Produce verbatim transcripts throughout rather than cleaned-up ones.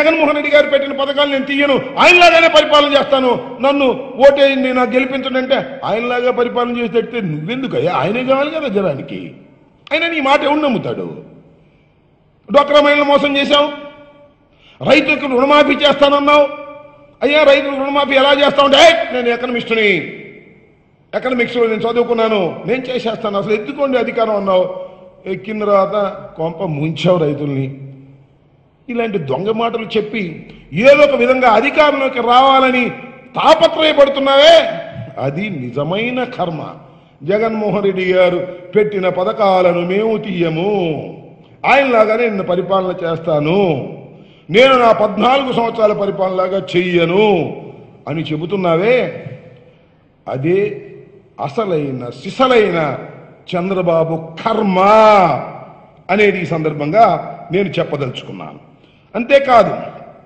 జగన్మోహన్ రెడ్డి గారు పెట్టిన పథకాలు నేను తీయను, ఆయనలాగానే పరిపాలన చేస్తాను, నన్ను ఓటేయండి నాకు గెలిపించండి అంటే ఆయనలాగా పరిపాలన చేసి పెడితే నువ్వెందుకయ్యా? ఆయనే కావాలి కదా జనానికి. ఆయన నీ మాట ఎవరు నమ్ముతాడు? డ్వాక్రా మహిళలు మోసం చేశావు, రైతులకు రుణమాఫీ చేస్తానన్నావు. అయ్యా రైతులకు రుణమాఫీ ఎలా చేస్తా ఉంటే నేను ఎకనమిస్టుని, ఎకనమిక్స్ నేను చదువుకున్నాను, నేను చేసేస్తాను, అసలు ఎత్తుకోండి అధికారం అన్నావు. ఎక్కిన తర్వాత కొంప ముంచావు రైతుల్ని. ఇలాంటి దొంగ మాటలు చెప్పి ఏదో ఒక విధంగా అధికారంలోకి రావాలని తాపత్రయపడుతున్నావే, అది నిజమైన కర్మ. జగన్మోహన్ రెడ్డి గారు పెట్టిన పథకాలను మేము తీయము, ఆయనలాగానే నిన్ను పరిపాలన చేస్తాను, నేను నా పద్నాలుగు సంవత్సరాల పరిపాలనలాగా చెయ్యను అని చెబుతున్నావే, అదే అసలైన సిసలైన చంద్రబాబు కర్మ అనేది ఈ సందర్భంగా నేను చెప్పదలుచుకున్నాను. అంతేకాదు,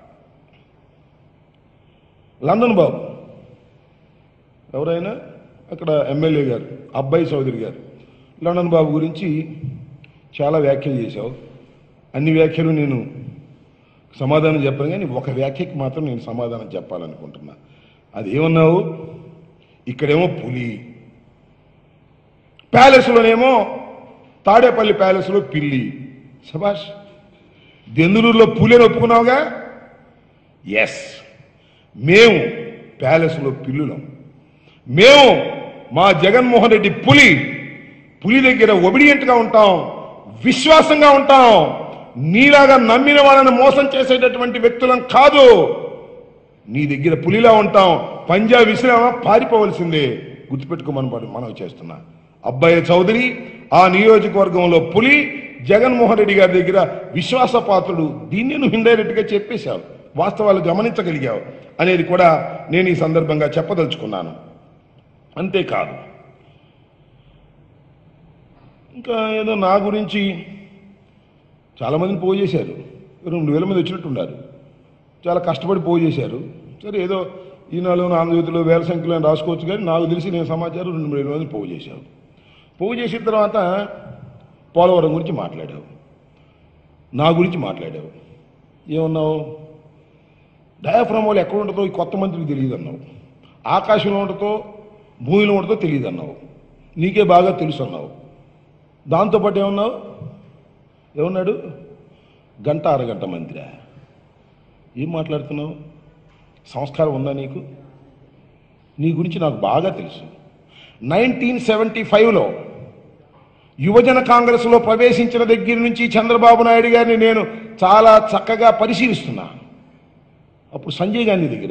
లండన్ బాబు ఎవరైనా అక్కడ ఎమ్మెల్యే గారు అబ్బాయి చౌదరి గారు లండన్ బాబు గురించి చాలా వ్యాఖ్యలు చేశావు. అన్ని వ్యాఖ్యలు నేను సమాధానం చెప్పాను, కానీ ఒక వ్యాఖ్యకి మాత్రం నేను సమాధానం చెప్పాలనుకుంటున్నా. అది ఏమన్నావు? ఇక్కడేమో పులి, ప్యాలెస్లోనేమో తాడేపల్లి ప్యాలెస్లో పిల్లి. శభాష్, దెందులూరులో పులిని ఒప్పుకున్నావుగా. ఎస్, మేము ప్యాలెస్లో పిల్లులం, మేము మా జగన్మోహన్ రెడ్డి పులి. పులి దగ్గర ఒబిడియంట్గా ఉంటాం, విశ్వాసంగా ఉంటాం, నీలాగా నమ్మిన వాళ్ళని మోసం చేసేటటువంటి వ్యక్తులం కాదు. నీ దగ్గర పులిలా ఉంటాం, పంజా విసిరామా పారిపోవలసిందే, గుర్తుపెట్టుకోమని మనం చేస్తున్నా. అబ్బాయి చౌదరి ఆ నియోజకవర్గంలో పులి, జగన్మోహన్ రెడ్డి గారి దగ్గర విశ్వాసపాత్రుడు. దీన్ని నువ్వు ఇండైరెక్ట్ గా చెప్పేశావు, వాస్తవాలు గమనించగలిగావు అనేది కూడా నేను ఈ సందర్భంగా చెప్పదలుచుకున్నాను. అంతేకాదు, ఇంకా ఏదో నా గురించి చాలామందిని పోగు చేశారు, రెండు వేల మంది వచ్చినట్టున్నారు, చాలా కష్టపడి పోగు చేశారు. సరే, ఏదో ఈనాడు ఆంధ్రజ్యోతిలో వేల సంఖ్యలో అని రాసుకోవచ్చు, కానీ నాకు తెలిసి నేను సమాచారం రెండు వేల మంది పోగు చేశావు. పోగు చేసిన తర్వాత పోలవరం గురించి మాట్లాడావు, నా గురించి మాట్లాడావు. ఏమన్నావు? డయాఫ్రామ్ వాళ్ళు ఎక్కడ ఉంటుందో ఈ కొత్త మంత్రికి తెలియదు అన్నావు, ఆకాశంలో ఉంటుందో భూమిలో ఉంటుందో తెలియదు అన్నావు, నీకే బాగా తెలుసు అన్నావు. దాంతోపాటు ఏమన్నావు? ఏమన్నాడు? గంట అరగంట మంత్రి. ఏం మాట్లాడుతున్నావు? సంస్కారం ఉందా నీకు? నీ గురించి నాకు బాగా తెలుసు. నైన్టీన్ సెవెంటీ ఫైవ్లో యువజన కాంగ్రెస్లో ప్రవేశించిన దగ్గర నుంచి చంద్రబాబు నాయుడు గారిని నేను చాలా చక్కగా పరిశీలిస్తున్నా. అప్పుడు సంజయ్ గాంధీ దగ్గర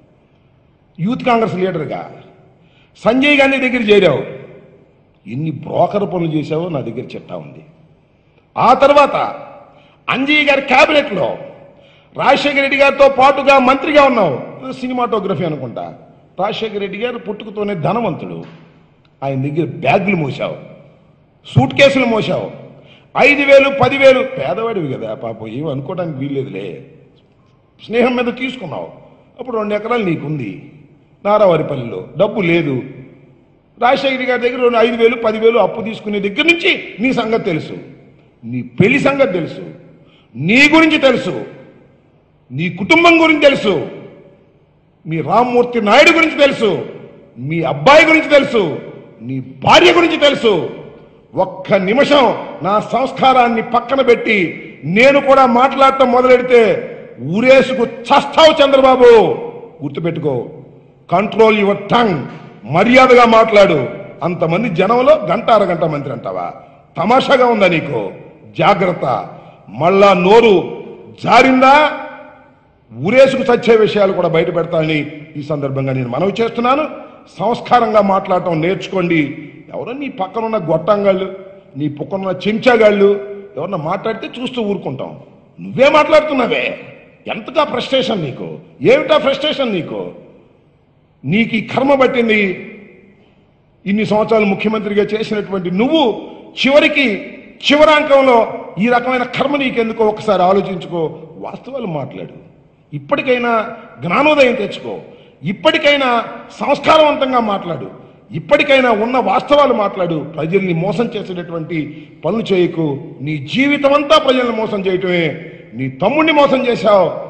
యూత్ కాంగ్రెస్ లీడర్గా సంజయ్ గాంధీ దగ్గర చేరావు. ఎన్ని బ్రోకర్ పనులు చేశావో నా దగ్గర చిట్టా ఉంది. ఆ తర్వాత అంజయ్య గారి క్యాబినెట్లో రాజశేఖర రెడ్డి గారితో పాటుగా మంత్రిగా ఉన్నావు, సినిమాటోగ్రఫీ అనుకుంటా. రాజశేఖర రెడ్డి గారు పుట్టుకతోనే ధనవంతుడు, ఆయన దగ్గర బ్యాగులు మోసావు, సూట్ కేసులు మోసావు, ఐదు వేలు పదివేలు పేదవాడివి కదా పాపం, ఏమి అనుకోవడానికి వీల్లేదులే, స్నేహం మీద తీసుకున్నావు. అప్పుడు రెండు ఎకరాలు నీకుంది నారావారిపల్లిలో, డబ్బు లేదు. రాజశేఖర గారి దగ్గర రెండు ఐదు వేలు పదివేలు అప్పు తీసుకునే దగ్గర నుంచి నీ సంగతి తెలుసు, నీ పెళ్లి సంగతి తెలుసు, నీ గురించి తెలుసు, నీ కుటుంబం గురించి తెలుసు, మీ రామ్మూర్తి నాయుడు గురించి తెలుసు, మీ అబ్బాయి గురించి తెలుసు, నీ భార్య గురించి తెలుసు. ఒక్క నిమిషం నా సంస్కారాన్ని పక్కన పెట్టి నేను కూడా మాట్లాడటం మొదలెడితే ఊరేసుకు చస్తావు చంద్రబాబు, గుర్తుపెట్టుకో. కంట్రోల్ యువర్ టంగ్, మర్యాదగా మాట్లాడు. అంతమంది జనంలో గంట అరగంట మంత్రి అంటావా? తమాషాగా ఉందా నీకు? జాగ్రత్త, మళ్ళా నోరు జారిందా ఊరేసుకు చచ్చే విషయాలు కూడా బయట పెడతానని ఈ సందర్భంగా నేను మనవి చేస్తున్నాను. సంస్కారంగా మాట్లాడటం నేర్చుకోండి. ఎవరో నీ పక్కనున్న గొట్టంగాళ్ళు, నీ పక్కనున్న చెంచాగాళ్ళు ఎవరన్నా మాట్లాడితే చూస్తూ ఊరుకుంటాం. నువ్వే మాట్లాడుతున్నావే, ఎంతగా ఫ్రస్ట్రేషన్ నీకు? ఏమిటా ఫ్రస్ట్రేషన్ నీకు? నీకు ఈ కర్మ పట్టింది. ఇన్ని సంవత్సరాలు ముఖ్యమంత్రిగా చేసినటువంటి నువ్వు చివరికి చివరాంకంలో ఈ రకమైన కర్మ నీకెందుకో ఒకసారి ఆలోచించుకో, వాస్తవాలు మాట్లాడు. ఇప్పటికైనా జ్ఞానోదయం తెచ్చుకో, ఇప్పటికైనా సంస్కారవంతంగా మాట్లాడు, ఇప్పటికైనా ఉన్న వాస్తవాలు మాట్లాడు. ప్రజల్ని మోసం చేసేటటువంటి పనులు చేయకు. నీ జీవితం అంతా ప్రజల్ని మోసం చేయటమే. నీ తమ్ముడిని మోసం చేశావు,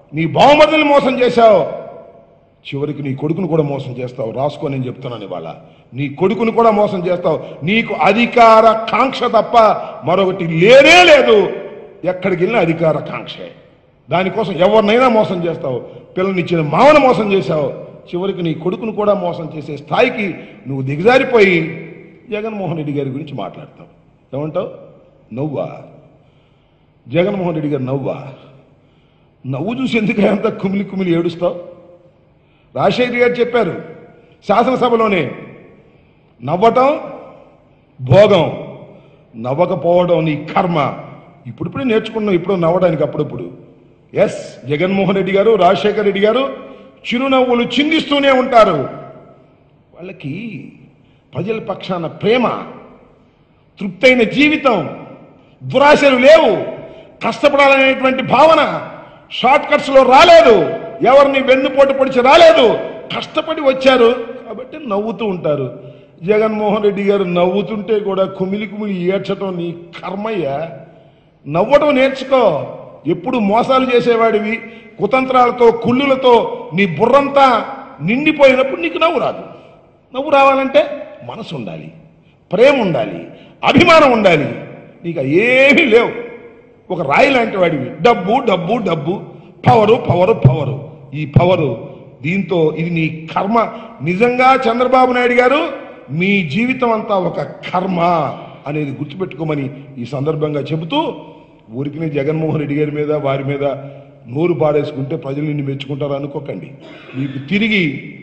నీ బావమరుదుల్ని మోసం చేశావు, చివరికి నీ కొడుకును కూడా మోసం చేస్తావు. రాసుకో, నేను చెప్తున్నాను ఇవాళ. నీ కొడుకును కూడా మోసం చేస్తావు. నీకు అధికార కాంక్ష తప్ప మరొకటి లేనే లేదు. ఎక్కడికి వెళ్ళినా అధికార కాంక్షే. దానికోసం ఎవరినైనా మోసం చేస్తావు. పిల్లనిచ్చిన మామను మోసం చేశావు. చివరికి నీ కొడుకును కూడా మోసం చేసే స్థాయికి నువ్వు దిగజారిపోయి జగన్మోహన్ రెడ్డి గారి గురించి మాట్లాడతావు. ఏమంటావు? నవ్వా? జగన్మోహన్ రెడ్డి గారు నవ్వా? నవ్వు చూసి ఎందుకు అంత కుమిలి కుమిలి ఏడుస్తావు? రాజశేఖర్ గారు చెప్పారు శాసనసభలోనే, నవ్వటం భోగం, నవ్వకపోవడం నీ కర్మ. ఇప్పుడిప్పుడే నేర్చుకున్నావు, ఇప్పుడు నవ్వడానికి అప్పుడప్పుడు. ఎస్, జగన్మోహన్ రెడ్డి గారు, రాజశేఖర్ రెడ్డి గారు చిరునవ్వులు చిందిస్తూనే ఉంటారు. వాళ్ళకి ప్రజల పక్షాన ప్రేమ, తృప్తైన జీవితం, దురాశలు లేవు, కష్టపడాలనేటువంటి భావన షార్ట్ కట్స్ లో రాలేదు, ఎవరిని వెన్నుపోటు పొడిచి రాలేదు, కష్టపడి వచ్చారు కాబట్టి నవ్వుతూ ఉంటారు. జగన్మోహన్ రెడ్డి గారు నవ్వుతుంటే కూడా కుమిలి కుమిలి ఏడ్చటం నీ కర్మయ్య. నవ్వటం నేర్చుకో. ఎప్పుడు మోసాలు చేసేవాడివి, కుతంత్రాలతో కుళ్ళులతో నీ బుర్రంతా నిండిపోయినప్పుడు నీకు నవ్వు రాదు. నవ్వు రావాలంటే మనసు ఉండాలి, ప్రేమ ఉండాలి, అభిమానం ఉండాలి. నీకు ఏమీ లేవు. ఒక రాయి లాంటి వాడివి. డబ్బు డబ్బు డబ్బు, పవరు పవరు పవరు. ఈ పవరు, దీంతో ఇది నీ కర్మ. నిజంగా చంద్రబాబు నాయుడు గారు, మీ జీవితం అంతా ఒక కర్మ అనేది గుర్తుపెట్టుకోమని ఈ సందర్భంగా చెబుతూ, ఊరికినే జగన్మోహన్ రెడ్డి గారి మీద వారి మీద నోరు పాడేసుకుంటే ప్రజలు నిన్ను మెచ్చుకుంటారు అనుకోకండి. మీకు తిరిగి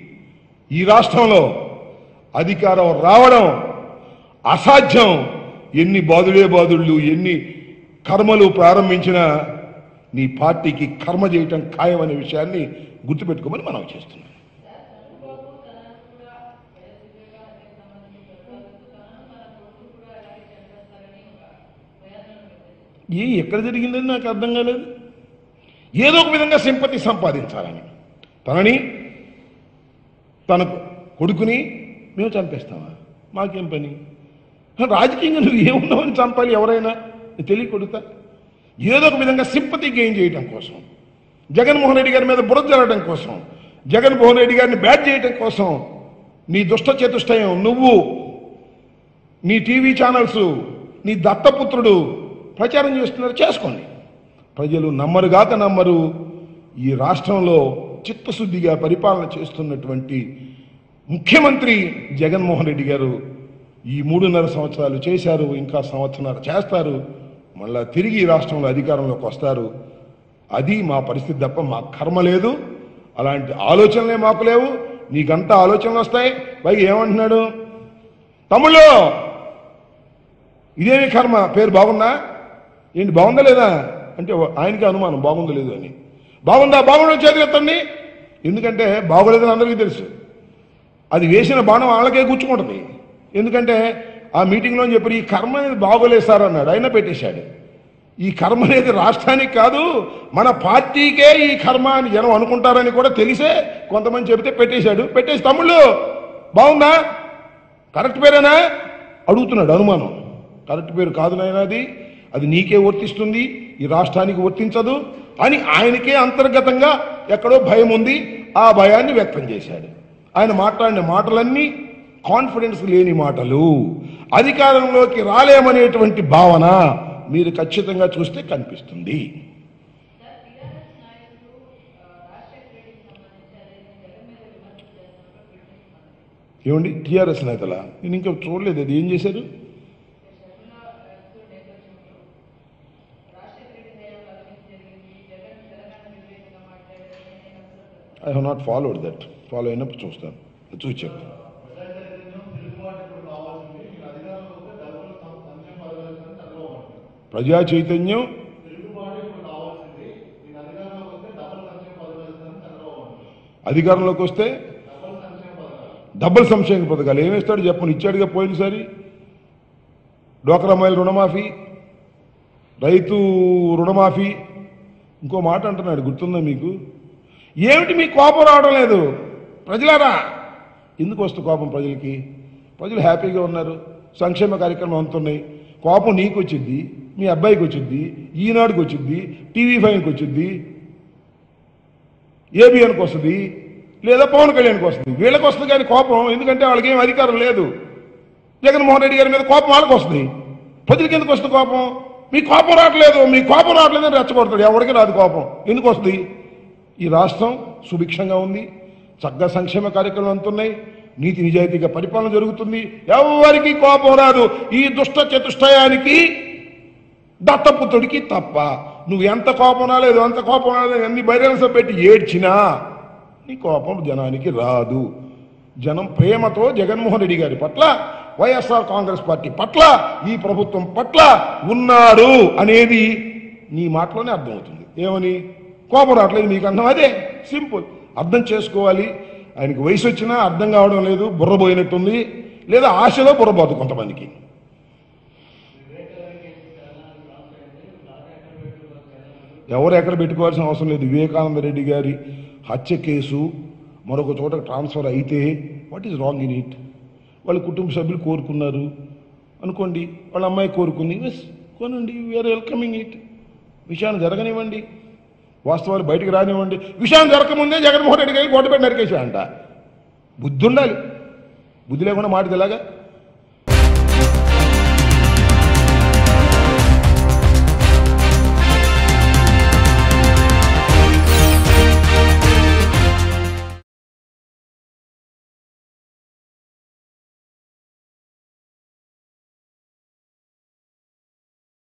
ఈ రాష్ట్రంలో అధికారం రావడం అసాధ్యం. ఎన్ని బాధుడే బాధుళ్ళు, ఎన్ని కర్మలు ప్రారంభించినా నీ పార్టీకి కర్మ చేయటం ఖాయం అనే విషయాన్ని గుర్తుపెట్టుకోమని మనం చేస్తున్నాం. ఏ ఎక్కడ జరిగిందని నాకు అర్థం కాలేదు. ఏదో ఒక విధంగా సింపతి సంపాదించాలని, తనని తన కొడుకుని మేము చంపేస్తామా? మాకేం పని? రాజకీయంగా నువ్వు ఏమున్నావని చంపాలి ఎవరైనా? తెలియకొడుతా. ఏదో ఒక విధంగా సింపతి గెయిన్ చేయడం కోసం, జగన్మోహన్ రెడ్డి గారి మీద బురద జరగడం కోసం, జగన్మోహన్ రెడ్డి గారిని బ్యాట్ చేయడం కోసం నీ దుష్ట చతుష్టయం, నువ్వు, నీ టీవీ ఛానల్స్, నీ దత్తపుత్రుడు ప్రచారం చేస్తున్నారు. చేసుకోండి. ప్రజలు నమ్మరుగాక నమ్మరు. ఈ రాష్ట్రంలో చిత్తశుద్ధిగా పరిపాలన చేస్తున్నటువంటి ముఖ్యమంత్రి జగన్మోహన్ రెడ్డి గారు ఈ మూడున్నర సంవత్సరాలు చేశారు, ఇంకా సంవత్సరాలు చేస్తారు, మళ్ళా తిరిగి ఈ రాష్ట్రంలో అధికారంలోకి వస్తారు. అది మా పరిస్థితి తప్ప మా కర్మ లేదు. అలాంటి ఆలోచనలే మాకు లేవు. నీకంతా ఆలోచనలు వస్తాయి. పైగా ఏమంటున్నాడు? తమ్ముళ్ళు ఇదేమి కర్మ, పేరు బాగుందా ఏంటి, బాగుందా లేదా అంటే ఆయనకి అనుమానం బాగుందో లేదు అని. బాగుందా? బాగుండో చేతులు ఎత్తండి. ఎందుకంటే బాగోలేదని అందరికీ తెలుసు. అది వేసిన బాణం వాళ్ళకే గుచ్చుకుంటుంది. ఎందుకంటే ఆ మీటింగ్లో చెప్పి ఈ కర్మ అనేది బాగోలేదు సార్ అన్నాడు, అయినా పెట్టేశాడు. ఈ కర్మ అనేది రాష్ట్రానికి కాదు, మన పార్టీకే ఈ కర్మ అని జనం అనుకుంటారని కూడా తెలిసే కొంతమంది చెబితే పెట్టేశాడు. పెట్టేసి తమ్ముళ్ళు బాగుందా, కరెక్ట్ పేరేనా అడుగుతున్నాడు. అనుమానం. కరెక్ట్ పేరు కాదు నాయన, అది అది నీకే వర్తిస్తుంది, ఈ రాష్ట్రానికి వర్తించదు అని ఆయనకే అంతర్గతంగా ఎక్కడో భయం ఉంది. ఆ భయాన్ని వ్యక్తం చేశాడు. ఆయన మాట్లాడిన మాటలన్నీ కాన్ఫిడెన్స్ లేని మాటలు, అధికారంలోకి రాలేమనేటువంటి భావన మీరు ఖచ్చితంగా చూస్తే కనిపిస్తుంది. ఏమండి టీఆర్ఎస్ నేతల? నేను ఇంకా చూడలేదు, అది ఏం చేశారు? I have not followed that. Follow అయినప్పుడు చూస్తాను, చూసి చెప్తాను. ప్రజా చైతన్యం అధికారంలోకి వస్తే డబుల్ సంక్షేమ పథకాలు ఏమేస్తాడు చెప్పను. ఇచ్చాడుగా పోయినసారి డ్వాక్రా మహిళ రుణమాఫీ, రైతు రుణమాఫీ, ఇంకో మాట అంటున్నాడు, గుర్తుందా మీకు? ఏమిటి మీకు కోపం రావడం లేదు? ప్రజలారా ఎందుకు వస్తుంది కోపం ప్రజలకి? ప్రజలు హ్యాపీగా ఉన్నారు, సంక్షేమ కార్యక్రమం అందుతున్నాయి. కోపం నీకు వచ్చింది, మీ అబ్బాయికి వచ్చింది, ఈనాడుకి వచ్చింది, టీవీ ఫైవ్కి వచ్చింది. ఏబిఎన్కి వస్తుంది లేదా పవన్ కళ్యాణ్కి వస్తుంది. వీళ్ళకి వస్తుంది కానీ కోపం, ఎందుకంటే వాళ్ళకి ఏం అధికారం లేదు. జగన్మోహన్ రెడ్డి గారి మీద కోపం వాళ్ళకి వస్తుంది. ప్రజలకి ఎందుకు వస్తుంది కోపం? మీ కోపం రావట్లేదు, మీ కోపం రావట్లేదు అని రెచ్చగొడతాడు. ఎవరికి రాదు కోపం. ఎందుకు వస్తుంది? ఈ రాష్ట్రం సుభిక్షంగా ఉంది, చక్కగా సంక్షేమ కార్యక్రమాలు అందుతున్నాయి, నీతి నిజాయితీగా పరిపాలన జరుగుతుంది, ఎవరికి కోపం రాదు. ఈ దుష్ట చతుష్టయానికి దత్తపుత్రుడికి తప్ప. నువ్వు ఎంత కోపం రాలేదు, అంత కోపం రాలేదు, ఎన్ని బైరల్స్ పెట్టి ఏడ్చినా నీ కోపం జనానికి రాదు. జనం ప్రేమతో జగన్మోహన్ రెడ్డి గారి పట్ల, వైఎస్ఆర్ కాంగ్రెస్ పార్టీ పట్ల, ఈ ప్రభుత్వం పట్ల ఉన్నారు అనేది నీ మాటలోనే అర్థమవుతుంది. ఏమని? కోపం రావట్లేదు మీకు అర్థం, అదే సింపుల్. అర్థం చేసుకోవాలి. ఆయనకి వయసు వచ్చినా అర్థం కావడం లేదు, బుర్రపోయినట్టుంది, లేదా ఆశలో బుర్రపోదు కొంతమందికి. ఎవరు ఎక్కడ పెట్టుకోవాల్సిన అవసరం లేదు. వివేకానంద రెడ్డి గారి హత్య కేసు మరొక చోట ట్రాన్స్ఫర్ అయితే what is wrong in it? వాళ్ళ కుటుంబ సభ్యులు కోరుకున్నారు అనుకోండి, వాళ్ళ అమ్మాయి కోరుకుంది, ఎస్ కొనండి, వీఆర్ వెల్కమింగ్ ఇట్. విషయాన్ని జరగనివ్వండి, వాస్తవాలు బయటకు రానివ్వండి. విషయం జరగకముందే జగన్మోహన్ రెడ్డి గారికి గొడ్డపెట్టి నరికేశాడంట. బుద్ధి ఉండాలి. బుద్ధి లేకుండా మాట తెలాగా